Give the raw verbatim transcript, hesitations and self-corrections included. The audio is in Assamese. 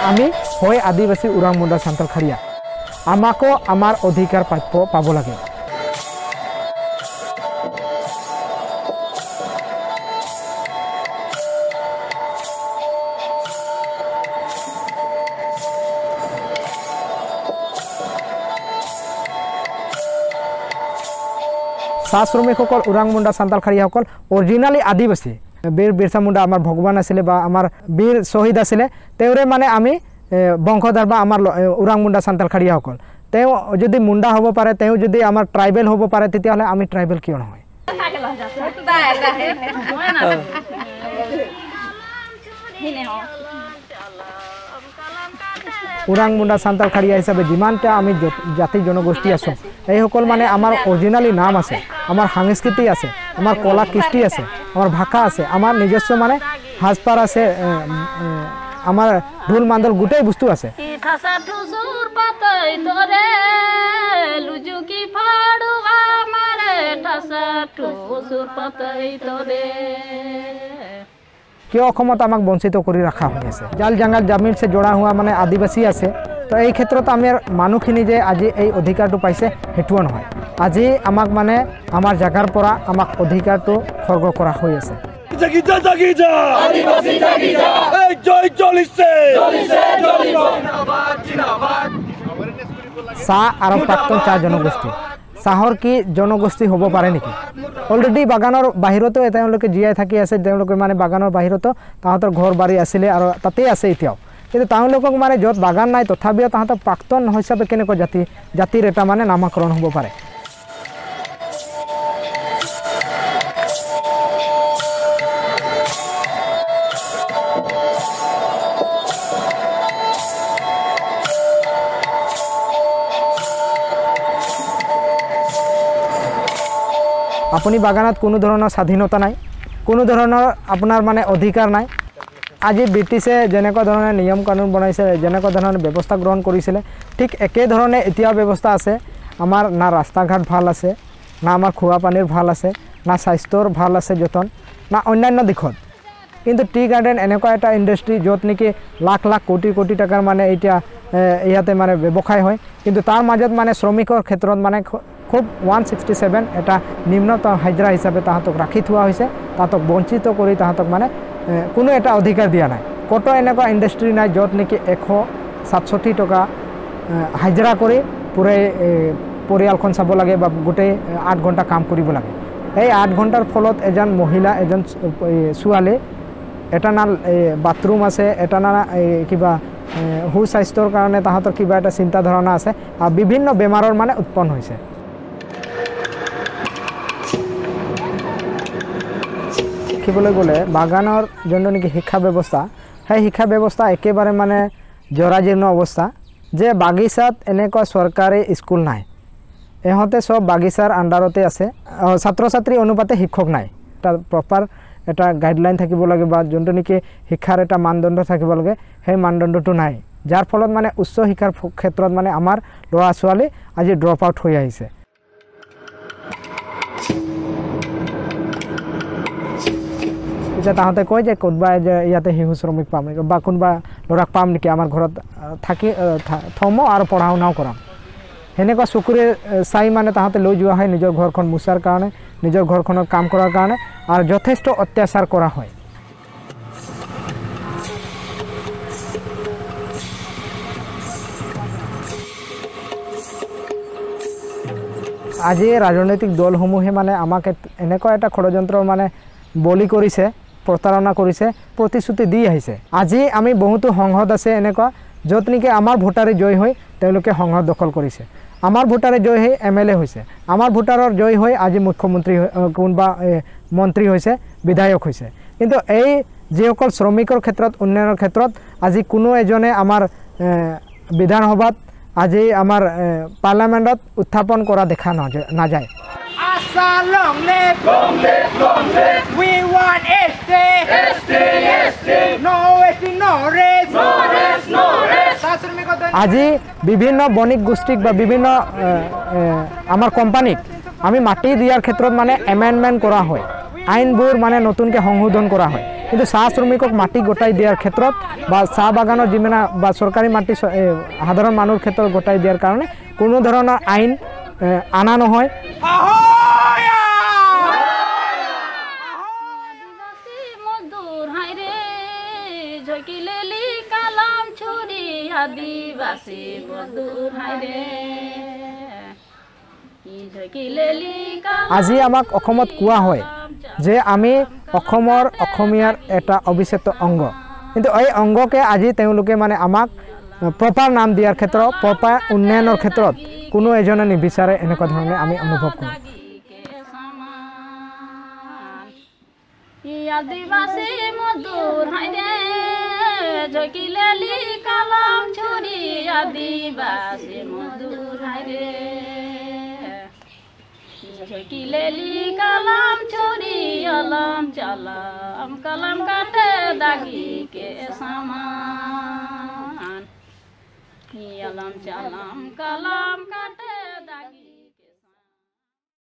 আমি হয় আদিবাসী ওৰাং মুণ্ডা সান্তাল খাৰিয়া আমাকো আমাৰ অধিকাৰ প্ৰাপ্য পাব লাগে। চাহ শ্ৰমিকসকল ওৰাং মুণ্ডা সান্তাল খাৰিয়াসকল অৰিজিনালি আদিবাসী। বীৰ বিৰছা মুণ্ডা আমাৰ ভগৱান আছিলে বা আমাৰ বীৰ শ্বহীদ আছিলে, তেওঁৰে মানে আমি বংশধৰ বা আমাৰ ওৰাং মুণ্ডা সান্তাল খাৰিয়াসকল। তেওঁ যদি মুণ্ডা হ'ব পাৰে, তেওঁ যদি আমাৰ ট্ৰাইবেল হ'ব পাৰে, তেতিয়াহ'লে আমি ট্ৰাইবেল কিয় নহয়? ওৰাং মুণ্ডা সান্তাল খাৰিয়া হিচাপে যিমানটা আমি জাতি জনগোষ্ঠী আছোঁ, এইসকল মানে আমাৰ অৰিজিনালি নাম আছে, আমাৰ সাংস্কৃতিক আছে, আমাৰ কলা কৃষ্টি আছে, আমাৰ ভাষা আছে, আমাৰ নিজস্ব মানে সাজপাৰ আছে, আমাৰ ঢোল মান্দল গোটেই বস্তু আছে। কিয় অসমত আমাক বঞ্চিত কৰি ৰখা হৈ আছে? জাল জাঙ্গাল জামিন সে জড়া হোৱা মানে আদিবাসী আছে। তো এই ক্ষেত্ৰত আমাৰ মানুহখিনি যে আজি এই অধিকাৰটো পাইছে সেইটোও নহয়। আজি আমাক মানে আমাৰ জাগাৰ পৰা আমাক অধিকাৰটো খৰ্গ কৰা হৈ আছে। চাহ আৰু প্ৰাক্তন চাহ জনগোষ্ঠী, চাহৰ কি জনগোষ্ঠী হ'ব পাৰে নেকি? অলৰেডি বাগানৰ বাহিৰতো তেওঁলোকে জীয়াই থাকি আছে, তেওঁলোকে মানে বাগানৰ বাহিৰতো তাহাঁতৰ ঘৰ বাৰী আছিলে আৰু তাতেই আছে এতিয়াও। কিন্তু তেওঁলোকক মানে য'ত বাগান নাই তথাপিও তাহাঁতৰ প্ৰাক্তন হিচাপে কেনেকৈ জাতি জাতিৰ এটা মানে নামাকৰণ হ'ব পাৰে? আপুনি বাগানত কোনো ধৰণৰ স্বাধীনতা নাই, কোনো ধৰণৰ আপোনাৰ মানে অধিকাৰ নাই। আজি ব্ৰিটিছে যেনেকুৱা ধৰণে নিয়ম কানুন বনাইছে, যেনেকুৱা ধৰণে ব্যৱস্থা গ্ৰহণ কৰিছিলে, ঠিক একেধৰণে এতিয়াও ব্যৱস্থা আছে। আমাৰ না ৰাস্তা ঘাট ভাল আছে, না আমাৰ খোৱা পানীৰ ভাল আছে, না স্বাস্থ্যৰ ভাল আছে যতন, না অন্যান্য দিশত। কিন্তু টি গাৰ্ডেন এনেকুৱা এটা ইণ্ডাষ্ট্ৰি য'ত নেকি লাখ লাখ কোটি কোটি টকাৰ মানে এতিয়া ইয়াতে মানে ব্যৱসায় হয়, কিন্তু তাৰ মাজত মানে শ্ৰমিকৰ ক্ষেত্ৰত মানে খুব ওৱান ছিক্সটি ছেভেন এটা নিম্নতম হাজিৰা হিচাপে তাহাঁতক ৰাখি থোৱা হৈছে। তাহাঁতক বঞ্চিত কৰি তাহাঁতক মানে কোনো এটা অধিকাৰ দিয়া নাই। ক'তো এনেকুৱা ইণ্ডাষ্ট্ৰি নাই য'ত নেকি এশ সাতষষ্ঠি টকা হাজিৰা কৰি পূৰাই পৰিয়ালখন চাব লাগে বা গোটেই আঠ ঘণ্টা কাম কৰিব লাগে। এই আঠ ঘণ্টাৰ ফলত এজন মহিলা, এজন ছোৱালী, এটা না বাথৰুম আছে, এটা না কিবা সুস্বাস্থ্যৰ কাৰণে তাহাঁতৰ কিবা এটা চিন্তা ধাৰণা আছে, আৰু বিভিন্ন বেমাৰৰ মানে উৎপন্ন হৈছে। দেখিবলৈ গ'লে বাগানৰ যোনটো নেকি শিক্ষা ব্যৱস্থা, সেই শিক্ষা ব্যৱস্থা একেবাৰে মানে জৰাজীৰ্ণ অৱস্থা। যে বাগিচাত এনেকুৱা চৰকাৰী স্কুল নাই, ইহঁতে চব বাগিচাৰ আণ্ডাৰতে আছে। ছাত্ৰ ছাত্ৰী অনুপাতে শিক্ষক নাই। এটা প্ৰপাৰ এটা গাইডলাইন থাকিব লাগে বা যোনটো নেকি শিক্ষাৰ এটা মানদণ্ড থাকিব লাগে, সেই মানদণ্ডটো নাই। যাৰ ফলত মানে উচ্চ শিক্ষাৰ ক্ষেত্ৰত মানে আমাৰ ল'ৰা ছোৱালী আজি ড্ৰপ আউট হৈ আহিছে। এতিয়া তাহাঁতে কয় যে কোনোবাই যে ইয়াতে শিশু শ্ৰমিক পাম নেকি বা কোনোবা ল'ৰাক পাম নেকি আমাৰ ঘৰত থাকি থ'ম আৰু পঢ়া শুনাও কৰাম। সেনেকুৱা চকুৰে চাই মানে তাহাঁতে লৈ যোৱা হয় নিজৰ ঘৰখন মোচাৰ কাৰণে, নিজৰ ঘৰখনত কাম কৰাৰ কাৰণে, আৰু যথেষ্ট অত্যাচাৰ কৰা হয়। আজি ৰাজনৈতিক দলসমূহে মানে আমাক এনেকুৱা এটা ষড়যন্ত্ৰ মানে বলি কৰিছে, প্ৰতাৰণা কৰিছে, প্ৰতিশ্ৰুতি দি আহিছে। আজি আমি বহুতো সংসদ আছে এনেকুৱা য'ত নেকি আমাৰ ভোটাৰে জয় হৈ তেওঁলোকে সংসদ দখল কৰিছে। আমাৰ ভোটাৰে জয় হৈ এম এল এ হৈছে, আমাৰ ভোটাৰৰ জয় হৈ আজি মুখ্যমন্ত্ৰী কোনোবা মন্ত্ৰী হৈছে, বিধায়ক হৈছে। কিন্তু এই যিসকল শ্ৰমিকৰ ক্ষেত্ৰত, উন্নয়নৰ ক্ষেত্ৰত আজি কোনো এজনে আমাৰ বিধানসভাত, আজি আমাৰ পাৰ্লামেণ্টত উত্থাপন কৰা দেখা নাযায়। আজি বিভিন্ন বণিক গোষ্ঠীক বা বিভিন্ন আমাৰ কোম্পানীক আমি মাটি দিয়াৰ ক্ষেত্ৰত মানে এমেণ্ডমেণ্ট কৰা হয়, আইনবোৰ মানে নতুনকৈ সংশোধন কৰা হয়। কিন্তু চাহ শ্ৰমিকক মাটি গতাই দিয়াৰ ক্ষেত্ৰত বা চাহ বাগানৰ যিমানে বা চৰকাৰী মাটি সাধাৰণ মানুহৰ ক্ষেত্ৰত গতাই দিয়াৰ কাৰণে কোনো ধৰণৰ আইন আনা নহয়। আজি আমাক অসমত কোৱা হয় যে আমি অসমৰ অসমীয়াৰ এটা অবিচ্ছেদ্য অংগ, কিন্তু এই অংগকে আজি তেওঁলোকে মানে আমাক প্ৰপাৰ নাম দিয়াৰ ক্ষেত্ৰত প্ৰপাৰ উন্নয়নৰ ক্ষেত্ৰত কোনো এজনে নিবিচাৰে, এনেকুৱা ধৰণে আমি অনুভৱ কৰোঁ। আদিবাসী মজদুৰ হাইৰে জকিলেলি কালাম ছুৰি আদিবাসী মজদুৰ হাইৰে জকিলেলি কালাম ছুৰি আলাম চালাম কালাম কাটে দাগি কে সামান আলাম চালাম কালাম কাটে